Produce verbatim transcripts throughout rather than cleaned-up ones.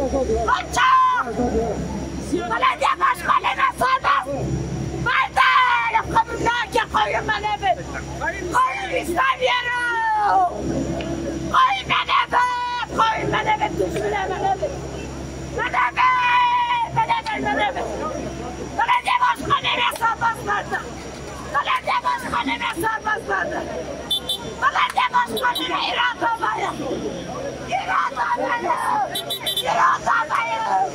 Kaçak! Belediye başkanına sormaz! Nerede? Kadınlar koyun beni eve! Koyun istemiyorum! Koyun beni eve! Koyun beni eve! Düşmüne beni eve! Beni eve! Beni eve! Beni eve! Belediye başkanına sormazlardı! Belediye başkanına sormazlardı! Belediye başkanına irade olmayın! İrade olmayın! İrade olmayın!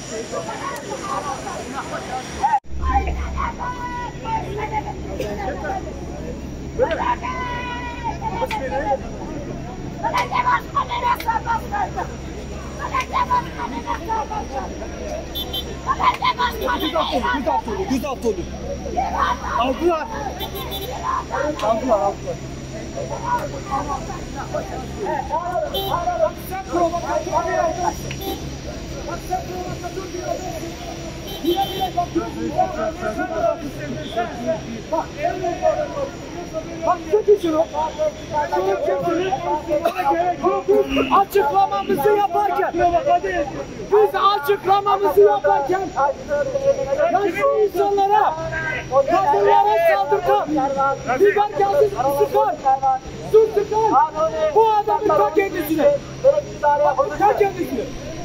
Belediye başkanına sormazlardı! Belediye başkanına sormazlardı! Belediye başkanına irade olmayın! Gözaltı oldu. Aldılar. Aldılar, aldılar. Bak çekin şunu. Şunu çekin. Açıklamamızı yaparken biz açıklamamızı yaparken yaşlı insanlara, kadınlara saldırtan, biber gazı sıkar, su sıkar. Bu adamın ta kendisine. Ta kendisine.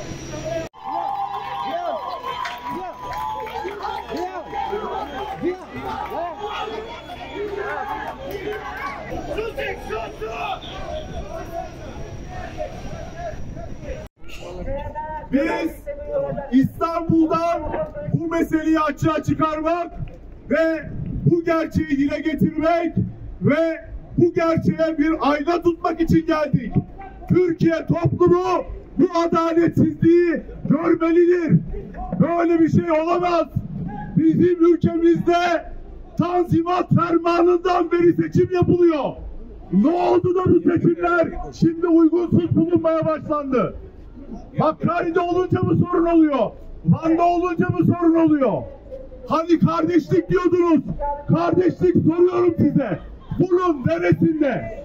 Biz İstanbul'dan bu meseleyi açığa çıkarmak ve bu gerçeği dile getirmek ve bu gerçeğe bir ayna tutmak için geldik. Türkiye toplumu bu adaletsizliği görmelidir. Böyle bir şey olamaz. Bizim ülkemizde Tanzimat Fermanı'ndan beri seçim yapılıyor. Ne oldu da bu seçimler şimdi uygunsuz bulunmaya başlandı? Hakkari'de olunca mı sorun oluyor? Van'da olunca mı sorun oluyor? Hani kardeşlik diyordunuz? Kardeşlik soruyorum size. Bunun neresinde?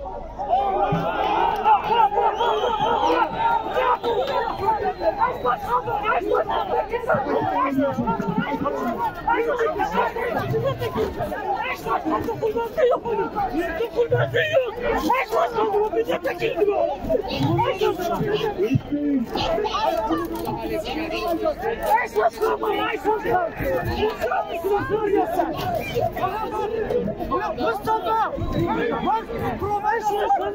Mustafa! Bak, profesyonel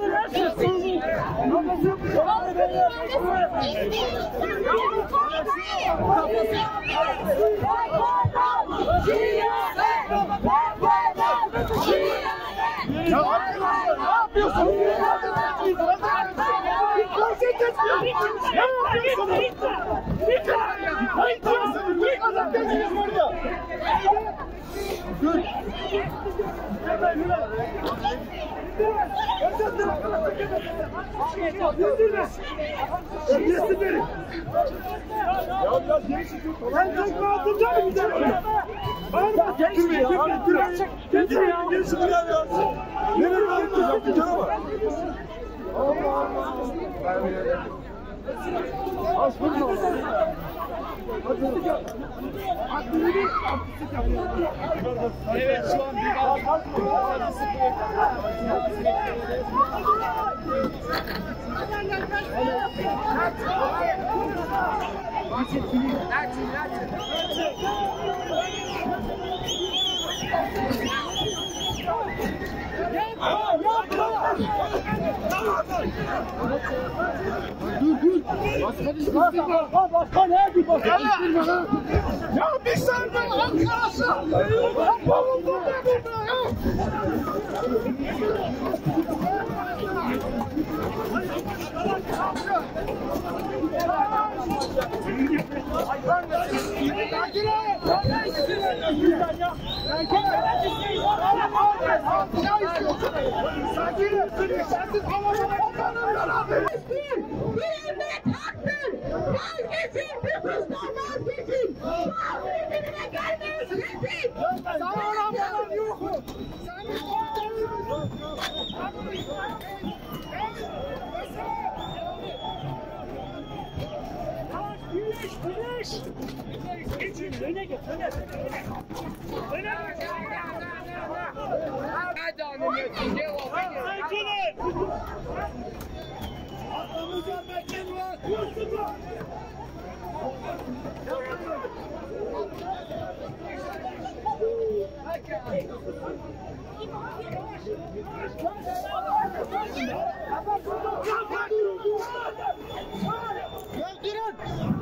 ben tekme atınca mı gidelim? Bağırma, getirme ya. Getirme ya. Getirme ya. Nereye bağırmayacağım? Bir kere var. Allah Allah. Az vurma. Evet, şu an bir dur dur. Başkan istirme. Başkan ne yapıyor? Başkan istirme lan. Ya bir saniye Ankara'sı. Ben bulundum ben burada ya. Güneş! Geçin, öne geç, öne. Öne geç. Hadi anlıyorsun, cevap. Sakin ol! Aklımızdan bekleyin var. Dursun var. Öldürün!